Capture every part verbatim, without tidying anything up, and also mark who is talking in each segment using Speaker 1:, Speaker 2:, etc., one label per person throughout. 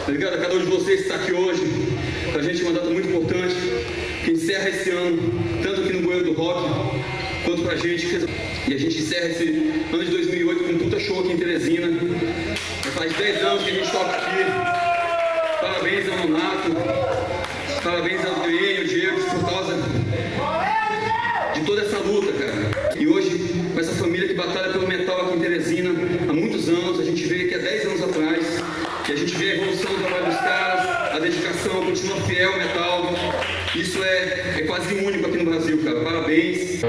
Speaker 1: Obrigado a cada um de vocês que está aqui hoje. Para a gente é uma data muito importante, que encerra esse ano, tanto aqui no Bueiro do Rock, quanto para a gente. E a gente encerra esse ano de dois mil e oito com um puta show aqui em Teresina. Já faz dez anos que a gente toca aqui. Parabéns ao Nonato, parabéns ao Adriano, ao Diego, por causa de toda essa luta, cara. E hoje, com essa família que batalha pelo metal aqui em Teresina há muitos anos, a gente veio aqui há dez anos atrás, e a gente vê a evolução do trabalho dos caras, a dedicação, continua fiel ao metal. Isso é, é quase único aqui no Brasil, cara. Parabéns.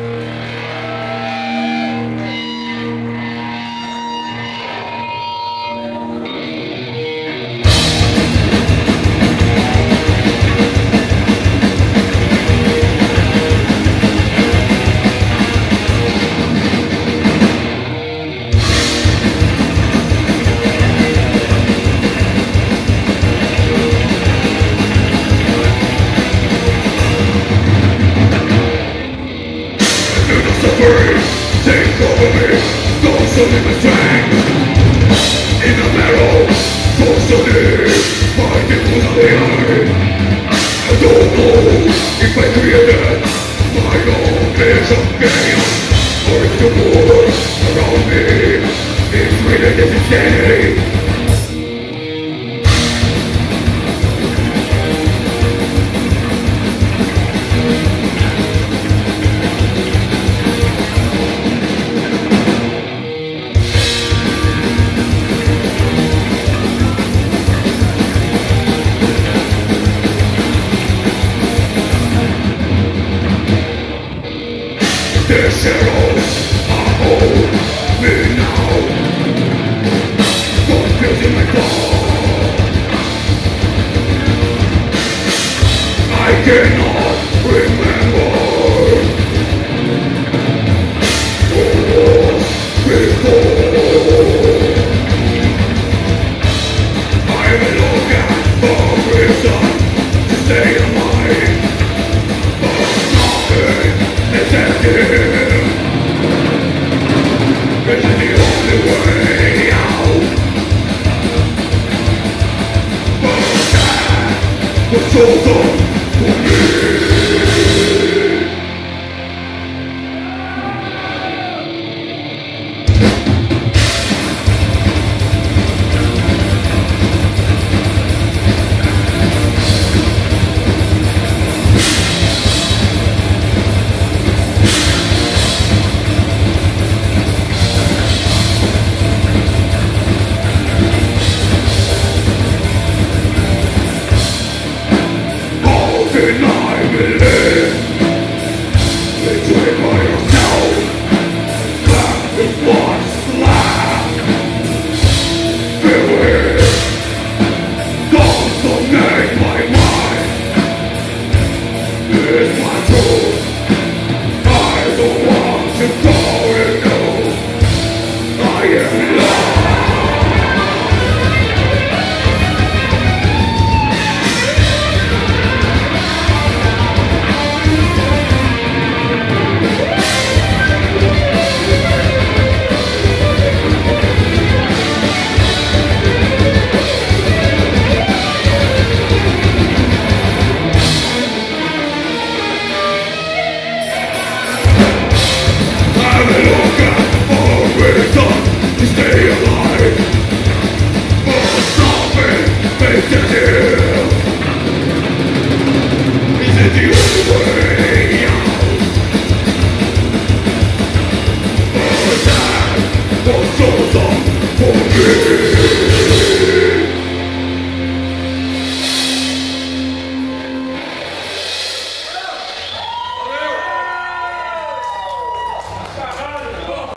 Speaker 2: Take over me, consuming my strength. In the marrow, so deep, fighting for the air. I don't know if I created my own vision of chaos, or if the world around me is really this insanity. The shadows hold me now, confusing my thoughts. I cannot remember what was before. I'm looking for reason to stay alive, but nothing is empty. This is the only way out. But that was so done for me. And I believe between by yourself, that is what's left. Feel it, dominate my mind. It's my truth. I don't want to go into. I am lost. To stay alive, but something makes it here. Is it the only way out? But that was so long for me.